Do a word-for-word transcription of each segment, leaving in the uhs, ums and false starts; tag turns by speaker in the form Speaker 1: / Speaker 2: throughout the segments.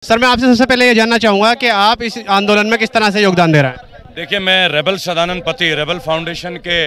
Speaker 1: Sir, मैं आपसे सबसे पहले ये जानना चाहूँगा कि आप इस आंदोलन में किस तरह से योगदान दे रहे हैं?
Speaker 2: देखिए, मैं रेबल सदानंद पति रेबल फाउंडेशन के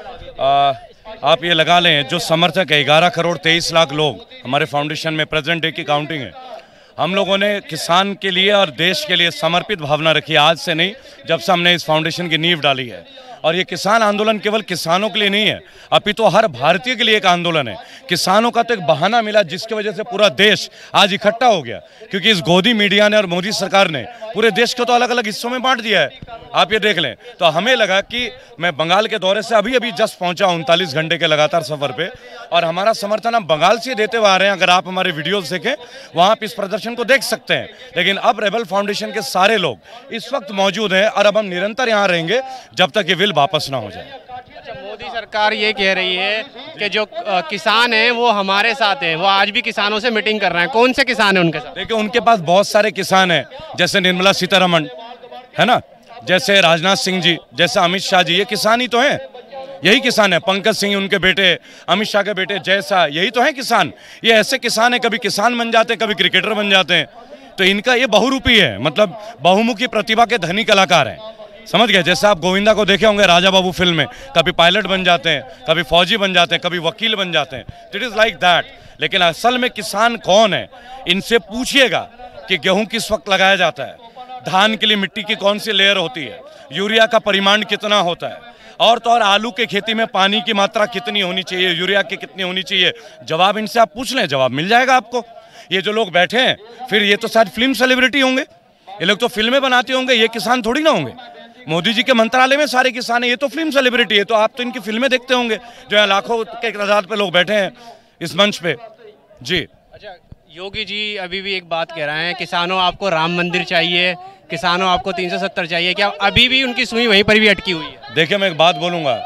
Speaker 2: आ, आप ये लगा लें जो समर्थक है, ग्यारह करोड़ तेईस लाख लोग हमारे फाउंडेशन में प्रेजेंट डे की काउंटिंग है। हम लोगों ने किसान के लिए और देश के लिए समर्पित भावना रखी है, आज से नहीं, जब से हमने इस फाउंडेशन की नींव डाली है। और ये किसान आंदोलन केवल किसानों के लिए नहीं है, अपितु तो हर भारतीय के लिए एक आंदोलन है। किसानों का तो एक बहाना मिला जिसकी वजह से पूरा देश आज इकट्ठा हो गया, क्योंकि इस गोदी मीडिया ने और मोदी सरकार ने पूरे देश को तो अलग अलग हिस्सों में बांट दिया है। आप ये देख लें, तो हमें लगा कि मैं बंगाल के दौरे से अभी अभी जस्ट पहुंचा उनतालीस घंटे के लगातार सफर पे, और हमारा समर्थन हम बंगाल से देते हुए आ रहे हैं। अगर आप हमारे वीडियोस देखें, वहाँ आप इस प्रदर्शन को देख सकते हैं। लेकिन अब रेबल फाउंडेशन के सारे लोग इस वक्त मौजूद हैं, और अब हम निरंतर यहाँ रहेंगे जब तक ये विल वापस ना हो जाए।
Speaker 1: अच्छा, मोदी सरकार ये कह रही है कि जो किसान हैं वो हमारे साथ हैं, वो आज भी किसानों से मीटिंग कर रहे हैं। कौन से किसान हैं उनके साथ?
Speaker 2: देखिए, उनके पास बहुत सारे किसान हैं, जैसे निर्मला सीतारमण है ना, जैसे राजनाथ सिंह जी, जैसे अमित शाह जी, ये किसान ही तो हैं, यही किसान है। पंकज सिंह उनके बेटे, अमित शाह के बेटे जय शाह, यही तो हैं किसान। ये ऐसे किसान हैं, कभी किसान बन जाते हैं, कभी क्रिकेटर बन जाते हैं। तो इनका ये बहुरूपी है, मतलब बहुमुखी प्रतिभा के धनी कलाकार हैं, समझ गए। जैसे आप गोविंदा को देखे होंगे राजा बाबू फिल्म में, कभी पायलट बन जाते हैं, कभी फौजी बन जाते हैं, कभी वकील बन जाते हैं। It is like that. लेकिन असल में किसान कौन है, इनसे पूछिएगा कि गेहूं किस वक्त लगाया जाता है, धान के लिए मिट्टी की कौन सी लेयर होती है, यूरिया का परिमाण कितना होता है, और तो और आलू के खेती में पानी की मात्रा कितनी होनी चाहिए, यूरिया की कितनी होनी चाहिए। जवाब इनसे आप पूछ लें, जवाब मिल जाएगा आपको। ये जो लोग बैठे हैं, फिर ये तो शायद फिल्म सेलिब्रिटी होंगे, ये लोग तो फिल्में बनाते होंगे, ये किसान थोड़ी ना होंगे। मोदी जी के मंत्रालय में सारे किसान हैं, ये तो फिल्म सेलिब्रिटी है। तो आप तो इनकी फिल्में देखते होंगे, जो है लाखों के तादाद पे लोग बैठे हैं इस मंच पे। जी
Speaker 1: अच्छा, योगी जी अभी भी एक बात कह रहे हैं, किसानों आपको राम मंदिर चाहिए, किसानों आपको तीन सौ सत्तर चाहिए। क्या अभी भी उनकी सुई वहीं पर भी अटकी हुई है?
Speaker 2: देखिए, मैं एक बात बोलूँगा,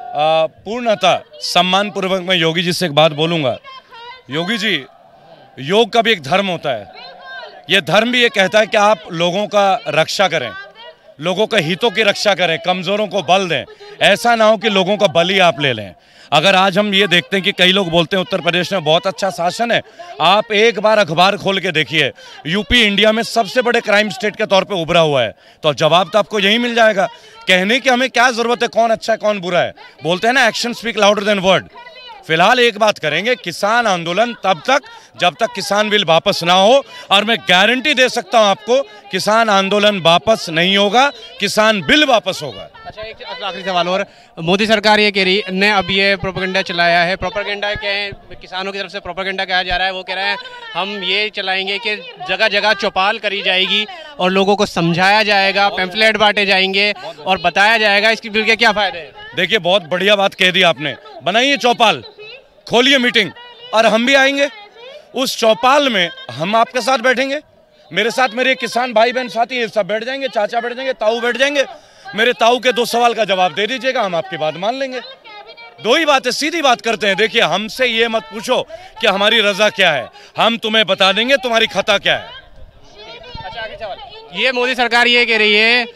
Speaker 2: पूर्णतः सम्मानपूर्वक मैं योगी जी से एक बात बोलूँगा। योगी जी, योग का भी एक धर्म होता है, ये धर्म भी ये कहता है कि आप लोगों का रक्षा करें, लोगों के हितों की रक्षा करें, कमज़ोरों को बल दें। ऐसा ना हो कि लोगों का बल ही आप ले लें। अगर आज हम ये देखते हैं कि कई लोग बोलते हैं उत्तर प्रदेश में बहुत अच्छा शासन है, आप एक बार अखबार खोल के देखिए, यूपी इंडिया में सबसे बड़े क्राइम स्टेट के तौर पे उभरा हुआ है। तो जवाब तो आपको यही मिल जाएगा। कहने की हमें क्या ज़रूरत है कौन अच्छा है कौन बुरा है, बोलते हैं ना action speak louder than word. फिलहाल एक बात करेंगे, किसान आंदोलन तब तक जब तक किसान बिल वापस ना हो, और मैं गारंटी दे सकता हूं आपको, किसान आंदोलन वापस नहीं होगा, किसान बिल वापस होगा।
Speaker 1: अच्छा, एक आखिरी सवाल और, मोदी सरकार ये कह रही ने अब ये प्रोपेगेंडा चलाया है, प्रोपेगेंडा के किसानों की तरफ से प्रोपेगेंडा कहा जा रहा है, वो कह रहे हैं हम ये चलाएंगे कि जगह जगह चौपाल करी जाएगी और लोगों को समझाया जाएगा, पैम्फलेट बांटे जाएंगे और बताया जाएगा इसकी बिल के क्या फायदे हैं।
Speaker 2: देखिए, बहुत बढ़िया बात कह दी आपने, बनाइए चौपाल, खोलिए मीटिंग, और हम भी आएंगे उस चौपाल में, हम आपके साथ बैठेंगे, मेरे साथ मेरे किसान भाई बहन साथी ये सब बैठ जाएंगे, चाचा बैठ जाएंगे, ताऊ बैठ जाएंगे। मेरे ताऊ के दो सवाल का जवाब दे दीजिएगा, हम आपकी बात मान लेंगे। दो ही बातें, सीधी बात करते हैं। देखिए, हमसे ये मत पूछो कि हमारी रजा क्या है, हम तुम्हें बता देंगे तुम्हारी खता क्या है।
Speaker 1: अच्छा, आगे सवाल, ये मोदी सरकार ये कह रही है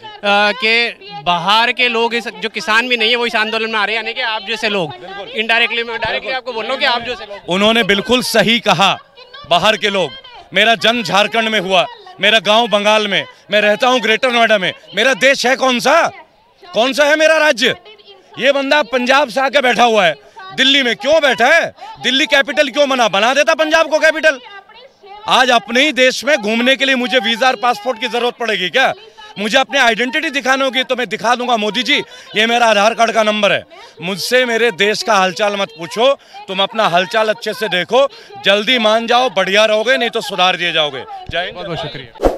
Speaker 1: कि बाहर के लोग इस जो किसान भी नहीं है वो इस आंदोलन में आ रहे हैं, यानी कि आप जैसे लोग, इनडायरेक्टली मैं डायरेक्टली आपको बोल रहा हूँ कि आप जैसे लोग।
Speaker 2: उन्होंने बिल्कुल सही कहा, बाहर के लोग। मेरा जन्म झारखंड में हुआ, मेरा गांव बंगाल में, मैं रहता हूं ग्रेटर नोएडा में। मेरा देश है कौन सा, कौन सा है मेरा राज्य? ये बंदा पंजाब से आके बैठा हुआ है, दिल्ली में क्यों बैठा है? दिल्ली कैपिटल क्यों बना, बना देता पंजाब को कैपिटल। आज अपने ही देश में घूमने के लिए मुझे वीजा और पासपोर्ट की जरूरत पड़ेगी क्या? मुझे अपनी आइडेंटिटी दिखानी होगी तो मैं दिखा दूंगा, मोदी जी ये मेरा आधार कार्ड का नंबर है। मुझसे मेरे देश का हालचाल मत पूछो, तुम अपना हालचाल अच्छे से देखो, जल्दी मान जाओ बढ़िया रहोगे, नहीं तो सुधार दिए जाओगे। जय हिंद,
Speaker 1: बहुत बहुत शुक्रिया।